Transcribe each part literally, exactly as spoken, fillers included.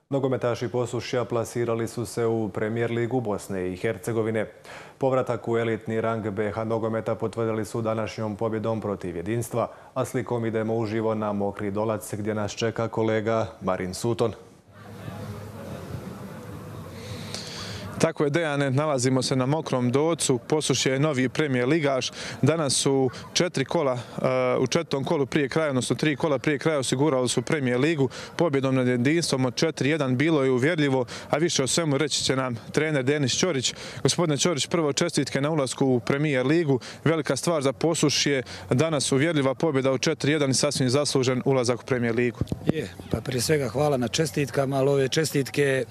Nogometaši Posušja plasirali su se u Premijer ligu Bosne i Hercegovine. Povratak u elitni rang be ha nogometa potvrdili su današnjom pobjedom protiv Jedinstva, a slikom idemo uživo na Mokri Dolac gdje nas čeka kolega Marin Suton. Tako je, Dejane, nalazimo se na Mokrom Docu, Posušje je novi premijer ligaš. Danas su četiri kola, u četvrtom kolu prije kraja, odnosno tri kola prije kraja osigurali su premijer ligu. Pobjedom nad Jedinstvom od četiri jedan bilo je uvjerljivo, a više o svemu reći će nam trener Denis Ćorić. Gospodine Ćorić, prvo čestitke na ulasku u premijer ligu. Velika stvar za Posušje, danas uvjerljiva pobjeda od četiri jedan i sasvim zaslužen ulazak u premijer ligu. Je, pa prije svega hvala na čestitkama, ali ove čestitke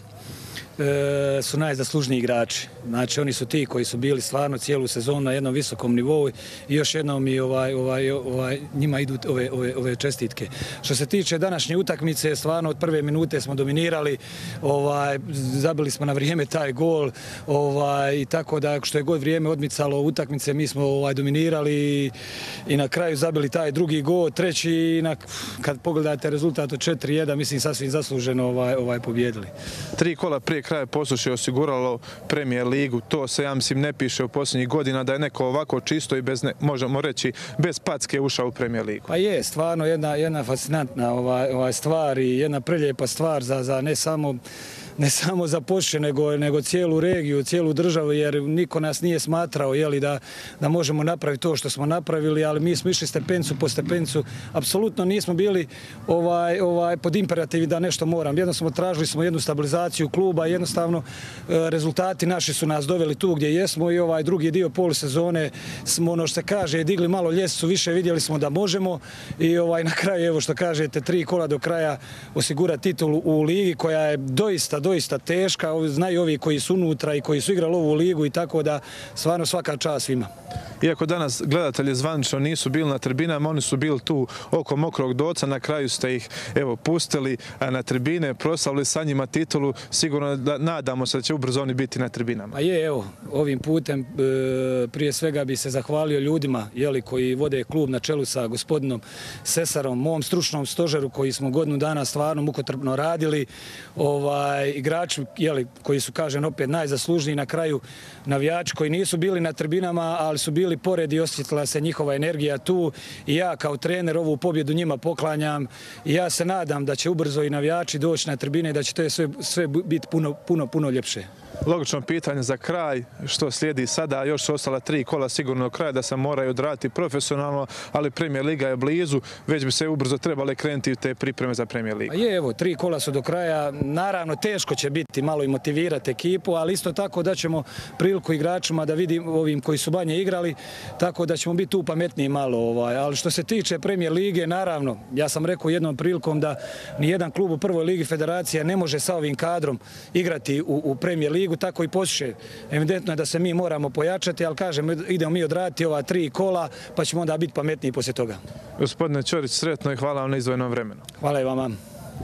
su najzaslužniji igrači. Znači, oni su ti koji su bili stvarno cijelu sezonu na jednom visokom nivou i još jednom i ovaj, ovaj, ovaj, njima idu ove, ove, ove čestitke. Što se tiče današnje utakmice, stvarno od prve minute smo dominirali, ovaj, zabili smo na vrijeme taj gol, ovaj, i tako da što je god vrijeme odmicalo utakmice, mi smo ovaj, dominirali i, i na kraju zabili taj drugi gol, treći i na, kad pogledate rezultat od četiri jedan, mislim sasvim zasluženo ovaj, ovaj, pobjedili. Tri kola prije kraja Posušje osiguralo premijer ligu. To se, ja mislim, ne piše u posljednjih godina da je neko ovako čisto i bez, ne, možemo reći, bez packe ušao u premijer ligu. Pa je, stvarno jedna, jedna fascinantna ovaj, ovaj stvar i jedna preljepa stvar za, za ne samo ne samo za Posušje, nego, nego cijelu regiju, cijelu državu, jer niko nas nije smatrao jeli, da, da možemo napraviti to što smo napravili, ali mi smo išli stepencu po stepencu. Apsolutno nismo bili ovaj, ovaj, pod imperativi da nešto moram. Jednostavno tražili smo jednu stabilizaciju kluba, jednostavno rezultati naši su nas doveli tu gdje jesmo i ovaj drugi dio polusezone smo, ono što se kaže, digli malo ljestvicu više, vidjeli smo da možemo i ovaj, na kraju, evo što kažete, tri kola do kraja osigurati titulu u ligi koja je doista doista teška, znaju ovi koji su unutra i koji su igrali ovu ligu i tako da stvarno svaka čast svima. Iako danas gledatelji zvanično nisu bili na tribinama, oni su bili tu oko Mokrog Doca, na kraju ste ih evo pustili na tribine, proslavili sa njima titulu, sigurno da nadamo se da će ubrzo oni biti na tribinama. A je, evo, ovim putem prije svega bi se zahvalio ljudima jeli, koji vode klub na čelu sa gospodinom Sesarom, mom stručnom stožeru koji smo godinu dana stvarno mukotrpno radili, ovaj, igrači jeli, koji su, kažem, opet najzaslužniji na kraju, navijači koji nisu bili na tribinama, ali su bili pored i osjetila se njihova energija tu i ja kao trener ovu pobjedu njima poklanjam i ja se nadam da će ubrzo i navijači doći na tribine i da će to sve, sve biti puno, puno, puno ljepše. Logično pitanje za kraj, što slijedi sada, još su ostala tri kola sigurno do kraja da se moraju odraditi profesionalno, ali premijer liga je blizu, već bi se ubrzo trebali krenuti u te pripreme za premijer ligu. Je, evo, tri kola su do kraja, naravno teško će biti malo i motivirati ekipu, ali isto tako da ćemo priliku igračima da vidim ovim koji su manje igrali, tako da ćemo biti tu pametniji malo, ovaj. Ali što se tiče premijer lige, naravno, ja sam rekao jednom prilikom da nijedan klub u prvoj ligi federacije ne može sa ovim kadrom igrati u, u premijer ligu, tako i Posušje. Evidentno je da se mi moramo pojačati, ali kažem, idemo mi odraditi ova tri kola, pa ćemo onda biti pametniji poslije toga. Gospodine Ćorić, sretno i hvala vam na izdvojenom vremenu. Hvala i vama.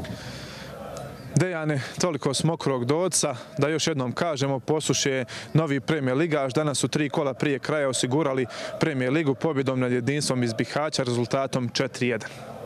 Dejane, toliko s Mokrog Doca, da još jednom kažemo, Posušje je novi premijer ligaš, danas su tri kola prije kraja osigurali premijer ligu pobjedom nad Jedinstvom iz Bihaća rezultatom četiri jedan.